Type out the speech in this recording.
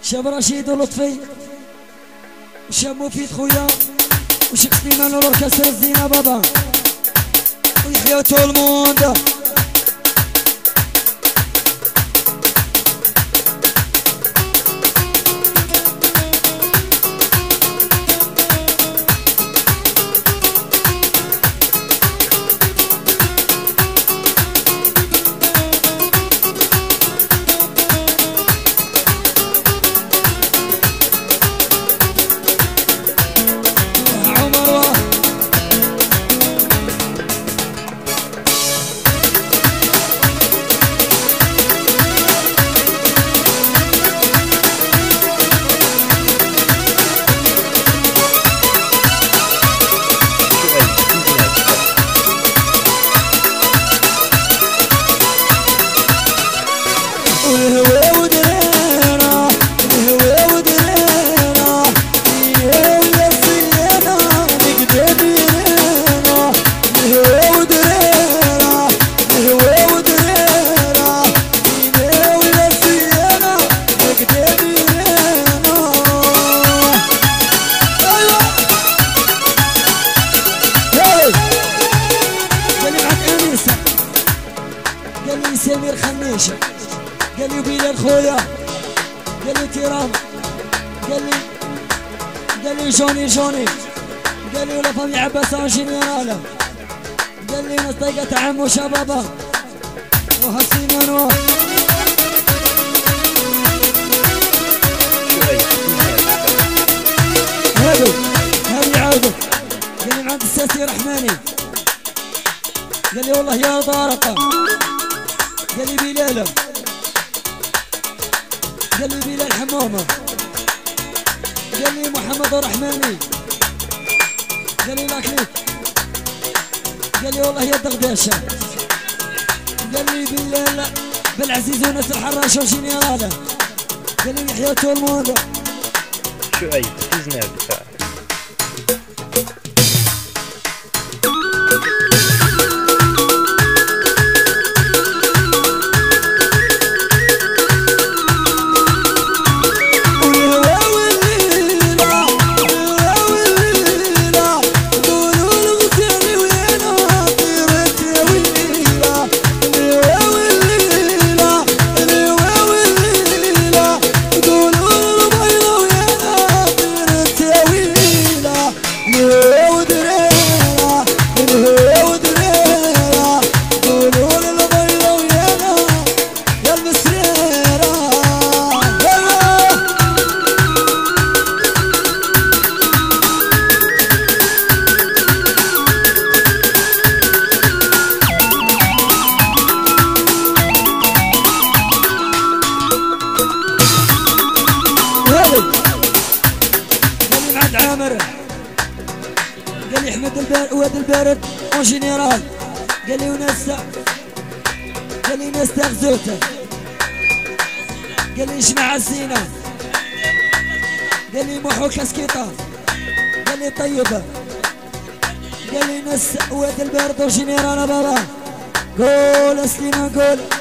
شاب رشيد ولطفي وشاب مفيد خويا وشيخ سليمان والأوركسترا الزينة بابا ويحيى tout le monde. قال لي سمير خميشه، قال لي بلال خويا، قال لي تيران، قال لي جوني، قال لي ولا فامي عباس ان جينيرال، قال لي ناس طيقة عمو شبابا وحسين انوار. هذي عاودوا، قال لي عند الساسي رحماني، قال لي والله يا طارقه، قال لي بلال، قال لي بلال حمامه، قال لي محمد الرحماني، قال لي لاكليك، قال لي والله يا الدغداشه، قال لي بلال بالعزيز وناس الحراش وجينيراله، قال لي يحيى tout le monde. شعيب 19. قال لي احمد واد البارد اون جينيرال، قال لي وناس، قال لي ناس تاخذوته، قال لي جماعة الزينة، قال لي محو كاسكيطة، قال لي طيبة، قال لي ناس واد البارد اون جينيرال بابا. قول سليمان قول.